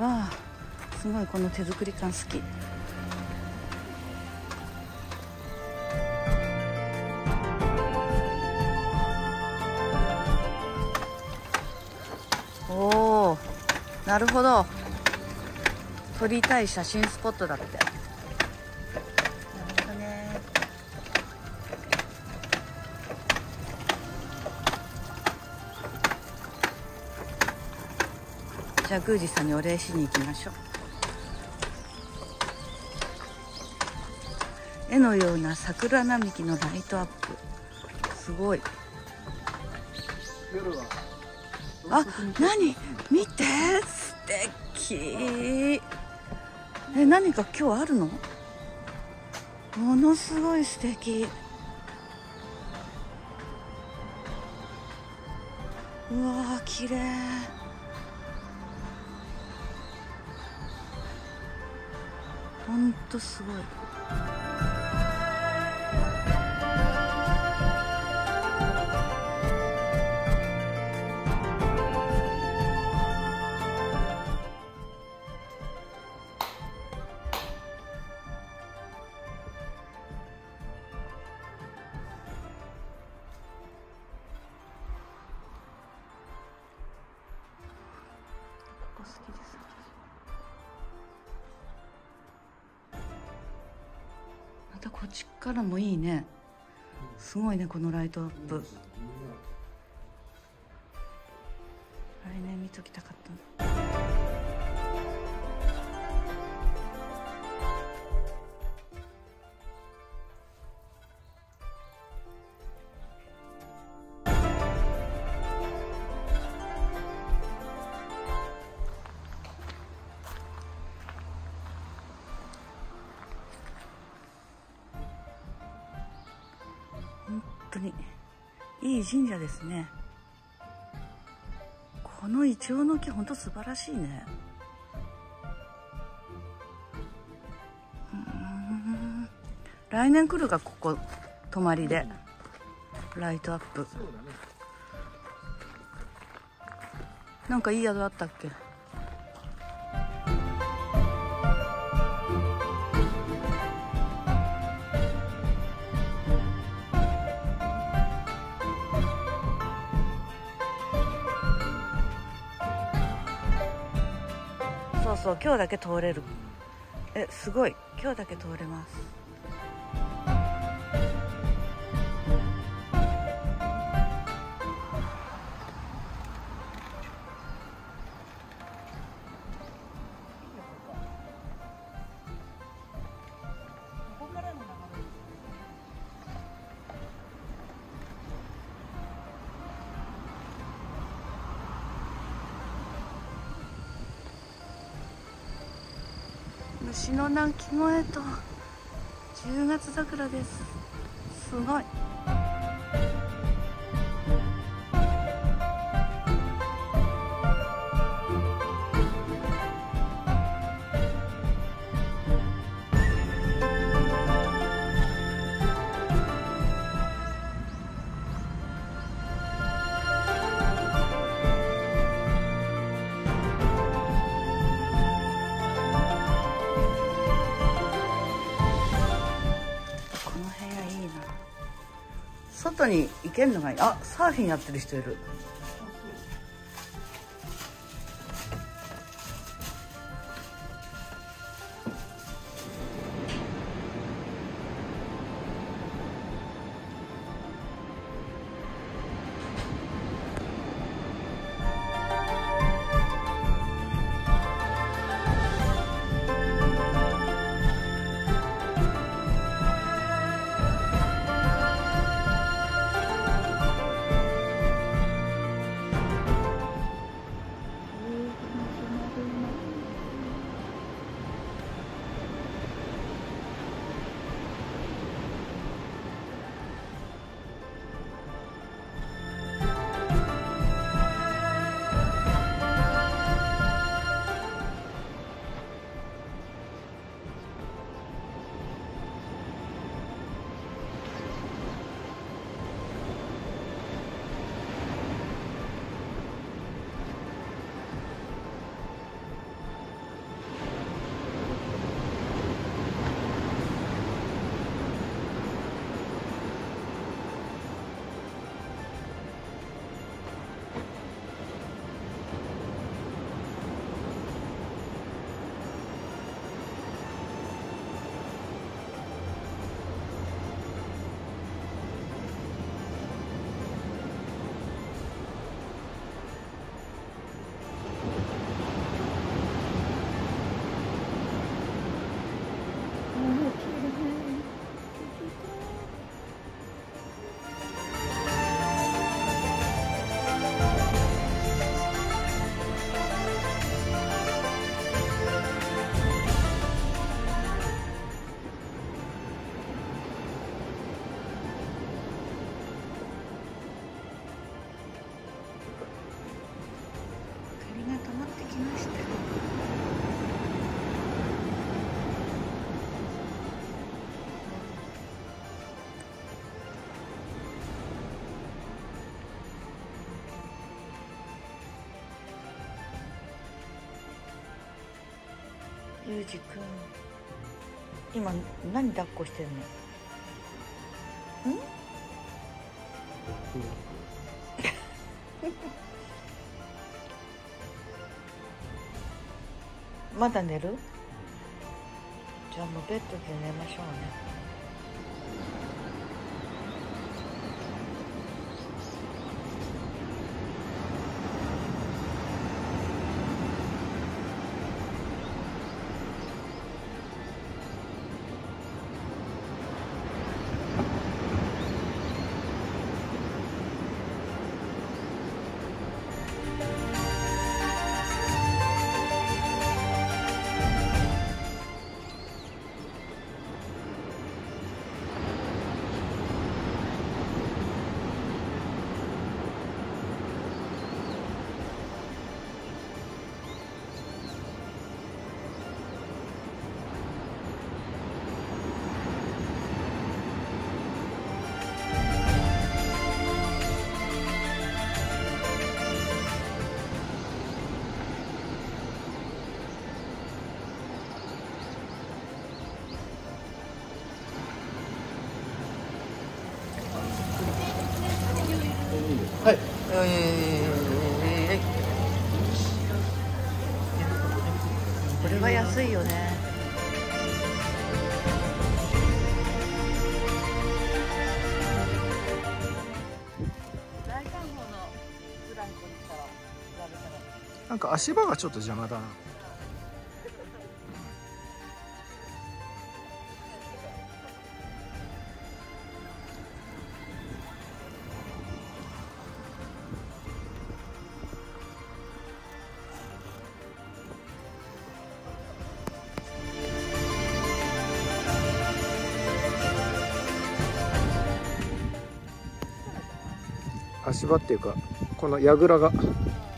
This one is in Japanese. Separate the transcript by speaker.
Speaker 1: わあ、すごいこの手作り感好き。おお、なるほど。撮りたい写真スポットだって。なるほどね。じゃあ宮司さんにお礼しに行きましょう。絵のような桜並木のライトアップ、すごい。あ、何見て、素敵。何か今日あるの？ものすごい素敵。うわー、綺麗。ほんとすごい。ここ好きです。またこっちからもいいね。すごいね、このライトアップ。来年見ときたかったの。本当にいい神社ですね。このイチョウの木、本当素晴らしいね。来年来るか、ここ泊まりでライトアップ。なんかいい宿あったっけ？そうそう、今日だけ通れる。すごい、今日だけ通れます。虫の鳴き声と10月桜です。すごい。外に行けるのがいい。あ、サーフィンやってる人いる。 ゆうじくん、今何抱っこしてんの？ん？まだ寝る？じゃあもうベッドで寝ましょうね。
Speaker 2: はい。
Speaker 1: これは安いよね。大観峰のブランコにしたら比べたら
Speaker 2: なんか足場がちょっと邪魔だな。足場っていうかこの櫓が